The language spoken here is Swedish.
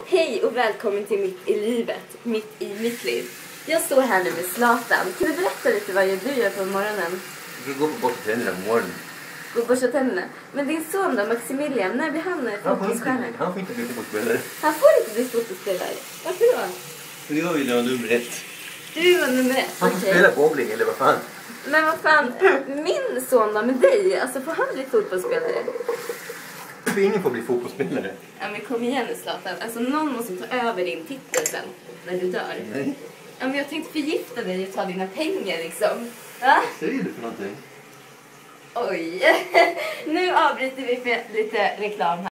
Hej och välkommen till Mitt i livet, mitt i mitt liv. Jag står här nu med Zlatan. Kan du berätta lite vad du gör på morgonen? Du går på borsta tänderna på morgonen. Gå och borsta tänderna. Men din son då, Maximilian, när blir han fotbollsstjärna? Han får inte bli fotbollsspelare. Han får inte bli fotbollsspelare. Varför då? För jag vill ha nummer 1. Du var nummer 1. Han får spela bowling eller vad fan. Men vad fan, min son då med dig, alltså får han bli fotbollsspelare? Ingen får bli fotbollsspelare. Ja men kom igen nu Zlatan, alltså någon måste ta över din titel sen, när du dör. Nej. Ja men jag tänkte förgifta dig och ta dina pengar liksom. Va? Vad säger du för någonting? Oj, nu avbryter vi för lite reklam här.